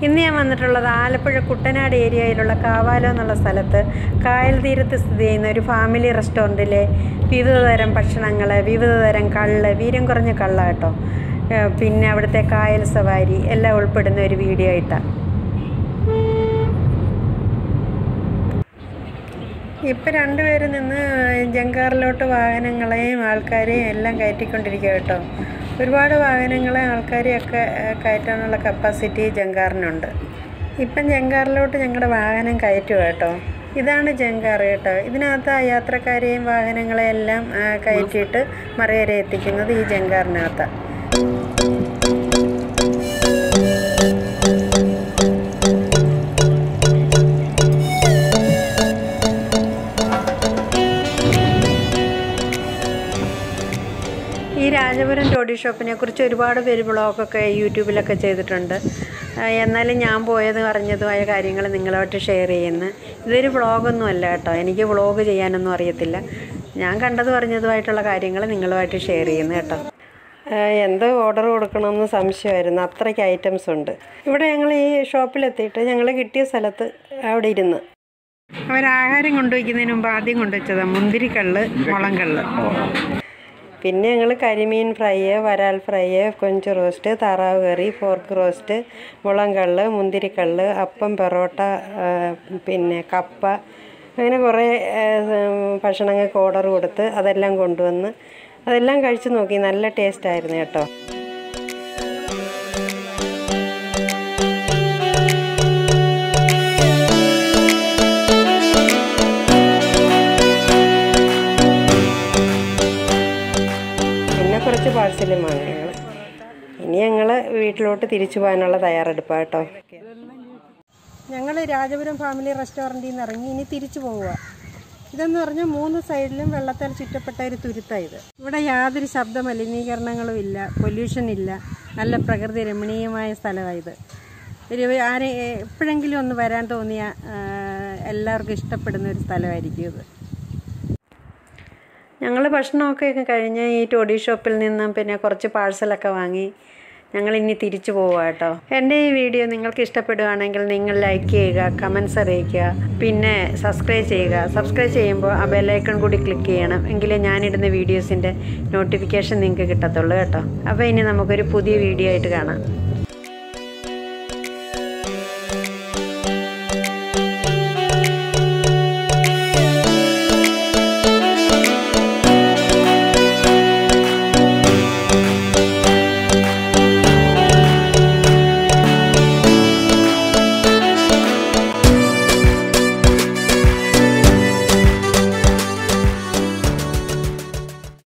ഇന്ന് ഞാൻ വന്നിട്ടുള്ളത് ആലപ്പുഴ കുട്ടനാട് ഏരിയയിലുള്ള കാവാലം എന്നുള്ള സ്ഥലത്ത് കായൽ തീരത്ത് സ്ഥിതി ചെയ്യുന്ന ഒരു ഫാമിലി റെസ്റ്റോറൻറ്റിലെ വിവിധതരം ഭക്ഷണങ്ങൾ, വിവിധതരം കള്ള്, വീര്യം കുറഞ്ഞ കള്ള കേട്ടോ, പിന്നെ അവിടുത്തെ കായൽ സവാരി എല്ലാം ഉൾപ്പെടുന്ന ഒരു വീഡിയോ ആയിട്ടാണ്. ഇപ്പം രണ്ടുപേരും നിന്ന് ജങ്കാറിലോട്ട് വാഹനങ്ങളെയും ആൾക്കാരെയും എല്ലാം കയറ്റിക്കൊണ്ടിരിക്കുക കേട്ടോ. ഒരുപാട് വാഹനങ്ങളെ ആൾക്കാരെയൊക്കെ കയറ്റാനുള്ള കപ്പാസിറ്റി ജങ്കാറിനുണ്ട്. ഇപ്പം ജങ്കാറിലോട്ട് ഞങ്ങളുടെ വാഹനം കയറ്റുക കേട്ടോ. ഇതാണ് ജങ്കാർ കേട്ടോ. ഇതിനകത്ത് യാത്രക്കാരെയും വാഹനങ്ങളെയെല്ലാം കയറ്റിയിട്ട് മറയരെ എത്തിക്കുന്നത് ഈ ജങ്കാറിനകത്താണ്. ഈ രാജപുരം ടോഡി ഷോപ്പിനെ കുറിച്ച് ഒരുപാട് പേര് വ്ളോഗൊക്കെ യൂട്യൂബിലൊക്കെ ചെയ്തിട്ടുണ്ട്. എന്നാലും ഞാൻ പോയതും അറിഞ്ഞതുമായ കാര്യങ്ങൾ നിങ്ങളുമായിട്ട് ഷെയർ ചെയ്യുന്നു. ഇതൊരു വ്ളോഗൊന്നും അല്ല കേട്ടോ. എനിക്ക് വ്ളോഗ് ചെയ്യാനൊന്നും അറിയത്തില്ല. ഞാൻ കണ്ടതും അറിഞ്ഞതുമായിട്ടുള്ള കാര്യങ്ങൾ നിങ്ങളുമായിട്ട് ഷെയർ ചെയ്യുന്നു കേട്ടോ. എന്തോ ഓർഡർ കൊടുക്കണമെന്ന് സംശയമായിരുന്നു, അത്രയ്ക്ക് ഐറ്റംസ് ഉണ്ട്. ഇവിടെ ഞങ്ങൾ ഈ ഷോപ്പിലെത്തിയിട്ട് ഞങ്ങൾ കിട്ടിയ സ്ഥലത്ത് അവിടെ ഇരുന്ന് അവരാഹാരം കൊണ്ടുവയ്ക്കുന്നതിന് മുമ്പ് ആദ്യം കൊണ്ടുവച്ചതാണ് മുന്തിരിക്കള്ള്, മുളങ്കള്ള്. പിന്നെ ഞങ്ങൾ കരിമീൻ ഫ്രൈ, വരാൽ ഫ്രൈ, കൊഞ്ച് റോസ്റ്റ്, താറാവ് കറി, പോർക്ക് റോസ്റ്റ്, മുളങ്കള്ള്, മുന്തിരിക്കള്ള്, അപ്പം, പൊറോട്ട, പിന്നെ കപ്പ, അങ്ങനെ കുറേ ഭക്ഷണങ്ങൾക്ക് ഓർഡർ കൊടുത്ത് അതെല്ലാം കൊണ്ടുവന്ന് അതെല്ലാം കഴിച്ച് നോക്കി. നല്ല ടേസ്റ്റായിരുന്നു കേട്ടോ. കുറച്ച് പാഴ്സലും വാങ്ങി ഞങ്ങൾ. ഇനി ഞങ്ങൾ വീട്ടിലോട്ട് തിരിച്ചു പോകാനുള്ള തയ്യാറെടുപ്പാണ് കേട്ടോ. ഞങ്ങൾ രാജപുരം ഫാമിലി റെസ്റ്റോറൻറ്റിൽ നിന്ന് ഇറങ്ങി ഇനി തിരിച്ചു പോവുക. ഇതെന്ന് പറഞ്ഞാൽ 3 സൈഡിലും വെള്ളത്താൽ ചുറ്റപ്പെട്ട ഒരു തുരുത്താണ് ഇത്. ഇവിടെ യാതൊരു ശബ്ദ മലിനീകരണങ്ങളും ഇല്ല, പൊല്യൂഷൻ ഇല്ല. നല്ല പ്രകൃതി രമണീയമായ സ്ഥലമാണ് ഇത്. എപ്പോഴെങ്കിലും ഒന്ന് വരാൻ തോന്നിയ എല്ലാവർക്കും ഇഷ്ടപ്പെടുന്ന ഒരു സ്ഥലമായിരിക്കും ഇത്. ഞങ്ങൾ ഭക്ഷണമൊക്കെ കഴിഞ്ഞ് ഈ ടോഡി ഷോപ്പിൽ നിന്നും പിന്നെ കുറച്ച് പാഴ്സലൊക്കെ വാങ്ങി ഞങ്ങൾ ഇനി തിരിച്ചു പോവുക കേട്ടോ. എൻ്റെ ഈ വീഡിയോ നിങ്ങൾക്ക് ഇഷ്ടപ്പെടുകയാണെങ്കിൽ നിങ്ങൾ ലൈക്ക് ചെയ്യുക, കമൻറ്റ്സ് അറിയിക്കുക, പിന്നെ സബ്സ്ക്രൈബ് ചെയ്യുക. സബ്സ്ക്രൈബ് ചെയ്യുമ്പോൾ ആ ബെല്ലൈക്കൺ കൂടി ക്ലിക്ക് ചെയ്യണം, എങ്കിലേ ഞാനിടുന്ന വീഡിയോസിൻ്റെ നോട്ടിഫിക്കേഷൻ നിങ്ങൾക്ക് കിട്ടത്തുള്ളൂ കേട്ടോ. അപ്പോൾ ഇനി നമുക്കൊരു പുതിയ വീഡിയോ ആയിട്ട് കാണാം.